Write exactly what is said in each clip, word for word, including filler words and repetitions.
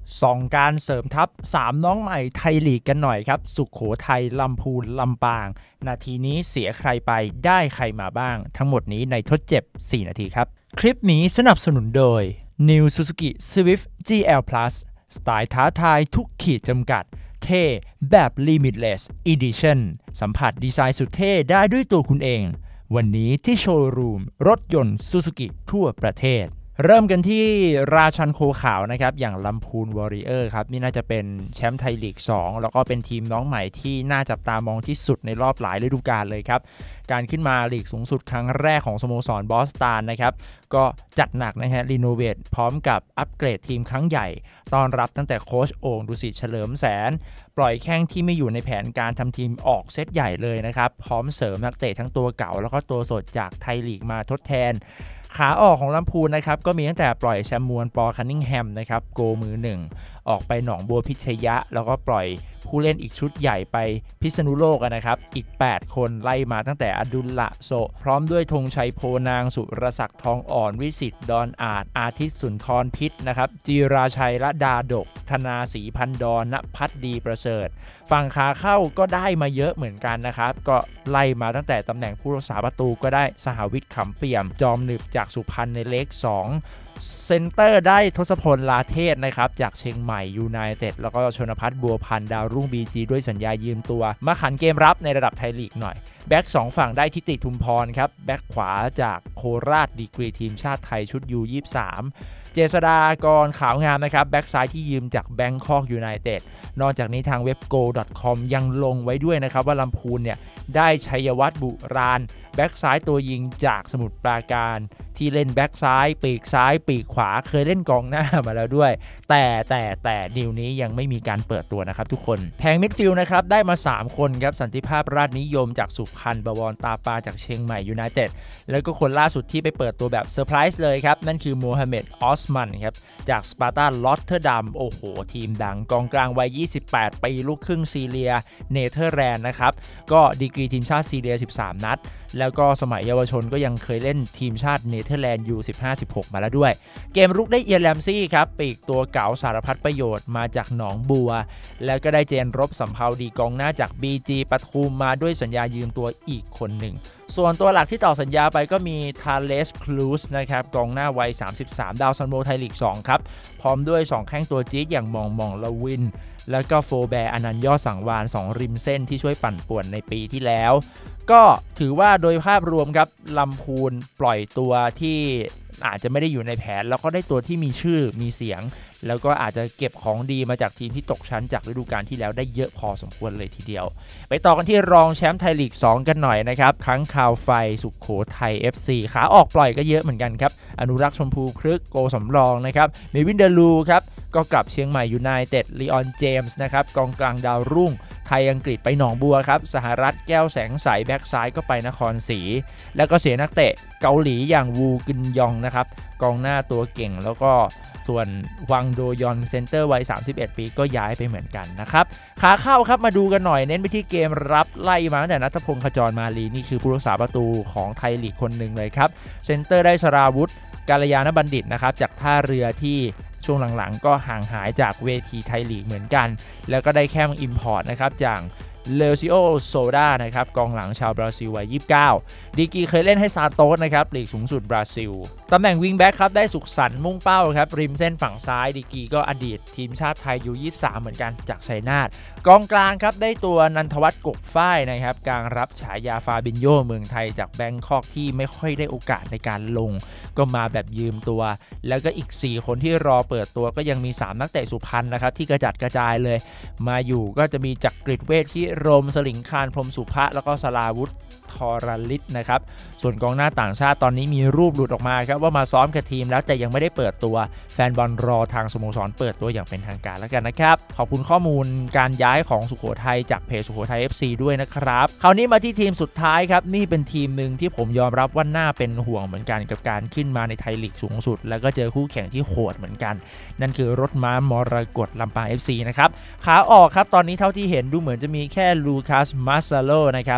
ส่องการเสริมทัพสามน้องใหม่ไทยลีกกันหน่อยครับสุขโขทัยลำพูนลำปางนาทีนี้เสียใครไปได้ใครมาบ้างทั้งหมดนี้ในทดเจ็บสี่นาทีครับคลิปนี้สนับสนุนโดย New Suzuki Swift จี แอล Plus สไตล์ท้าทายทุกขีดจำกัดเท่แบบ Limitless Edition สัมผัสดีไซน์สุดเท่ได้ด้วยตัวคุณเองวันนี้ที่โชว์รูมรถยนต์ Suzuki ทั่วประเทศเริ่มกันที่ราชันโคขาวนะครับอย่างลำพูนวอริเออร์ครับนี่น่าจะเป็นแชมป์ไทยลีกสองแล้วก็เป็นทีมน้องใหม่ที่น่าจับตามองที่สุดในรอบหลายฤดูกาลเลยครับการขึ้นมาลีกสูงสุดครั้งแรกของสโมสรบอสตันนะครับก็จัดหนักนะฮะรีโนเวทพร้อมกับอัปเกรดทีมครั้งใหญ่ต้อนรับตั้งแต่โค้ชโอ่งดุสิตเฉลิมแสนปล่อยแข้งที่ไม่อยู่ในแผนการทำทีมออกเซตใหญ่เลยนะครับพร้อมเสริมนักเตะทั้งตัวเก่าแล้วก็ตัวสดจากไทยลีกมาทดแทนขาออกของลำพูนนะครับก็มีตั้งแต่ปล่อยแชมมวนปอคันนิงแฮมนะครับโกมือหนึ่งออกไปหนองบัวพิชยะแล้วก็ปล่อยผู้เล่นอีกชุดใหญ่ไปพิษณุโลกนะครับอีกแปดคนไล่มาตั้งแต่อดุลละโซพร้อมด้วยธงชัยโพนางสุรศักดิ์ทองอ่อนวิสิตดอนอาจอาทิตย์สุนทรพิษนะครับจีราชัยละดาดกธนาศรีพันดอนณพัฒดีประเสริฐฝั่งขาเข้าก็ได้มาเยอะเหมือนกันนะครับก็ไล่มาตั้งแต่ตำแหน่งผู้รักษาประตูก็ได้สหวิทย์ขำเปี่ยมจอมหนึบจากสุพรรณในเลขสองเซนเตอร์ได้ทศพลลาเทศนะครับจากเชียงใหม่ยูไนเต็ดแล้วก็ชนพัฒน์บัวพันธ์ดาวรุ่ง บี จี ด้วยสัญญายืมตัวมาขันเกมรับในระดับไทยลีกหน่อยแบ็กสองฝั่งได้ทิติทุมพรครับแบ็กขวาจากโคราชดีกรีทีมชาติไทยชุด ยู ยี่สิบสาม เจษฎากรขาวงามนะครับแบ็กซ้ายที่ยืมจากแบงคอกยูไนเต็ดนอกจากนี้ทางเว็บ โก ดอท คอม ยังลงไว้ด้วยนะครับว่าลำพูนเนี่ยได้ชัยวัฒน์บุราณแบ็กซ้ายตัวยิงจากสมุทรปราการที่เล่นแบ็กซ้ายปีกซ้ายปีกขวาเคยเล่นกองหน้ามาแล้วด้วยแต่แต่แต่ดีลนี้ยังไม่มีการเปิดตัวนะครับทุกคนแผงมิดฟิลด์นะครับได้มาสามคนครับสันติภาพราชนิยมจากสุพรรณบวรตาปาจากเชียงใหม่ยูไนเต็ดแล้วก็คนล่าสุดที่ไปเปิดตัวแบบเซอร์ไพรส์เลยครับนั่นคือโมฮัมเหม็ดออสมันครับจากสปาร์ตาลอตเทอร์ดัมโอ้โหทีมดังกองกลางวัยยี่สิบแปดปีลูกครึ่งซีเรียเนเธอร์แลนด์นะครับก็ดีกรีทีมชาติซีเรียสิบสามนัดแล้วก็สมัยเยาวชนก็ยังเคยเล่นทีมชาติเนเธอร์แลนด์ ยู สิบห้า สิบหก มาแล้วด้วยเกมรุกได้เอียนแลมซี่ครับปีกตัวเก๋าสารพัดประโยชน์มาจากหนองบัวแล้วก็ได้เจนรบสำเภาดีกองหน้าจาก บี จี ปทุมมาด้วยสัญญายืมตัวอีกคนหนึ่งส่วนตัวหลักที่ต่อสัญญาไปก็มีทาเลสคลูสนะครับกองหน้าวัยสามสิบสามดาวซันโบไทยลีกสองครับพร้อมด้วยสองแข้งตัวจี๊ดอย่างมองมองละวินแล้วก็โฟแบร์อนันต์ยอดสังวานสองริมเส้นที่ช่วยปั่นป่วนในปีที่แล้วก็ถือว่าโดยภาพรวมครับลำพูนปล่อยตัวที่อาจจะไม่ได้อยู่ในแผนแล้วก็ได้ตัวที่มีชื่อมีเสียงแล้วก็อาจจะเก็บของดีมาจากทีมที่ตกชั้นจากฤดูกาลที่แล้วได้เยอะพอสมควรเลยทีเดียวไปต่อกันที่รองแชมป์ไทยลีกสองกันหน่อยนะครับค้างคาวไฟสุขโขทัย เอฟ ซี ขาออกปล่อยก็เยอะเหมือนกันครับอนุรักษ์ชมพูพฤกษ์โกสำรองนะครับเมวินเดลูครับก็กลับเชียงใหม่ยูไนเต็ดลีออนเจมส์นะครับกองกลางดาวรุ่งไทยอังกฤษไปหนองบัวครับสหรัฐแก้วแสงใสแบ็กซ้ายก็ไปนครศรีแล้วก็เสียนักเตะเกาหลีอย่างวูกึนยองนะครับกองหน้าตัวเก่งแล้วก็ส่วนวังโดยอนเซนเตอร์วัยสามสิบเอ็ดปีก็ย้ายไปเหมือนกันนะครับขาเข้าครับมาดูกันหน่อยเน้นไปที่เกมรับไล่มาตั้งแต่ณัฐพงษ์ขจรมาลีนี่คือผู้รักษาประตูของไทยลีกคนหนึ่งเลยครับเซนเตอร์ได้สราวุธกาลยานบัณฑิตนะครับจากท่าเรือที่ช่วงหลังๆก็ห่างหายจากเวทีไทยลีกเหมือนกันแล้วก็ได้แค่มอิมพอร์ตนะครับจากเลซิโอโซดานะครับกองหลังชาวบราซิลวัยยี่สิบเก้าดีกีเคยเล่นให้ซาโตสนะครับลีกสูงสุดบราซิลตำแหน่งวิงแบ็กครับได้สุขสันต์มุ่งเป้าครับริมเส้นฝั่งซ้ายดีกีก็อดีตทีมชาติไทย ยู ยี่สิบสาม เหมือนกันจากชัยนาทกองกลางครับได้ตัวนันทวัฒน์กบฝ้ายนะครับกลางรับฉายาฟาบินโญเมืองไทยจากแบงคอกที่ไม่ค่อยได้โอกาสในการลงก็มาแบบยืมตัวแล้วก็อีกสี่คนที่รอเปิดตัวก็ยังมีสามนักเตะสุพรรณนะครับที่กระจัดกระจายเลยมาอยู่ก็จะมีจักริดเวทที่รมสลิงคารพรหมสุภะแล้วก็สราวุธทรลิศนะครับส่วนกองหน้าต่างชาติตอนนี้มีรูปหลุดออกมาครับว่ามาซ้อมกับทีมแล้วแต่ยังไม่ได้เปิดตัวแฟนบอลรอทางสโมสรเปิดตัวอย่างเป็นทางการแล้วกันนะครับขอบคุณข้อมูลการย้ายของสุโขทัยจากเพจสุโขทัย เอฟ ซี ด้วยนะครับคราวนี้มาที่ทีมสุดท้ายครับนี่เป็นทีมหนึ่งที่ผมยอมรับว่าน่าเป็นห่วงเหมือนกันกับการขึ้นมาในไทยลีกสูงสุดแล้วก็เจอคู่แข่งที่โหดเหมือนกันนั่นคือรถม้ามรกตลำปาง เอฟ ซี นะครับขาออกครับตอนนี้เท่าที่เห็นดูเหมือนจะมีแค่ลูคัสมาซาโลนะครับ ท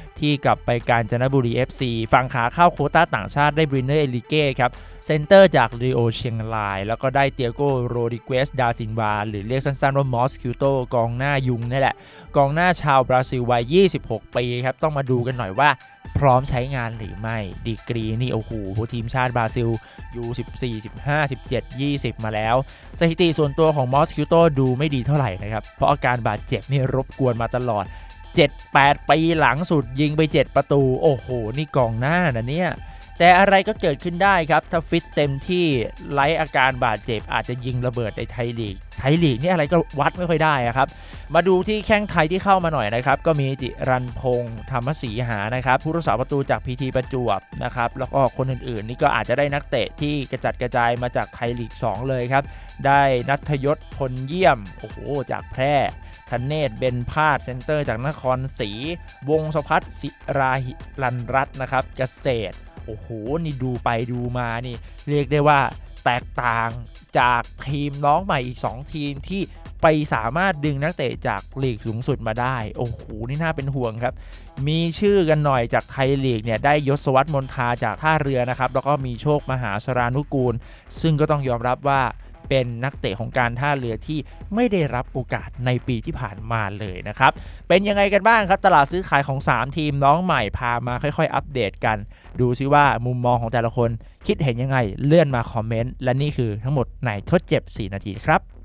ที่กลับไปกาญจนบุรี เอฟ ซี ฝั่งขาเข้าโควต้าต่างชาติได้บรินเนอร์เอลิเก้ครับเซนเตอร์จากรีโอเชียงรายแล้วก็ได้เตียโกโรดิเกสดาซินวาหรือเรียกสั้นๆว่ามอสคิวโตกองหน้ายุงนี่แหละกองหน้าชาวบราซิลวัยยี่สิบหกปีครับต้องมาดูกันหน่อยว่าพร้อมใช้งานหรือไม่ดีกรีนี่โอ้โหทีมชาติบราซิลยู สิบสี่ สิบห้า สิบเจ็ด ยี่สิบมาแล้วสถิติส่วนตัวของมอสคิวโตดูไม่ดีเท่าไหร่นะครับเพราะอาการบาดเจ็บนี่รบกวนมาตลอด เจ็ดแปด ปีหลังสุดยิงไปเจ็ดประตูโอ้โหนี่กองหน้านะเนี่ยแต่อะไรก็เกิดขึ้นได้ครับถ้าฟิตเต็มที่ไร้อาการบาดเจ็บอาจจะยิงระเบิดในไทยลีกไทยลีกนี่อะไรก็วัดไม่ค่อยได้ครับมาดูที่แข้งไทยที่เข้ามาหน่อยนะครับก็มีจิรันพงษ์ธรรมศรีหานะครับผู้รักษาประตูจากพีทีประจวบนะครับแล้วก็คนอื่นๆนี่ก็อาจจะได้นักเตะที่กระจัดกระจายมาจากไทยลีกสองเลยครับได้ณัฐยศพลเยี่ยมโอ้โหจากแพร่ธเนศเบนพาดเซนเตอร์จากนครศรีวงศพัฒน์ศิราหิรันรัตน์นะครับเกษตรโอ้โหนี่ดูไปดูมานี่เรียกได้ว่าแตกต่างจากทีมน้องใหม่อีกสองทีมที่ไปสามารถดึงนักเตะจากลีกสูงสุดมาได้โอ้โหนี่น่าเป็นห่วงครับมีชื่อกันหน่อยจากไทยลีกเนี่ยได้ยศวัฒน์มนทาจากท่าเรือนะครับแล้วก็มีโชคมหาสรานุกูลซึ่งก็ต้องยอมรับว่าเป็นนักเตะของการท่าเรือที่ไม่ได้รับโอกาสในปีที่ผ่านมาเลยนะครับเป็นยังไงกันบ้างครับตลาดซื้อขายของสามทีมน้องใหม่พามาค่อยๆอัปเดตกันดูซิว่ามุมมองของแต่ละคนคิดเห็นยังไงเลื่อนมาคอมเมนต์และนี่คือทั้งหมดในทดเจ็บสี่นาทีครับ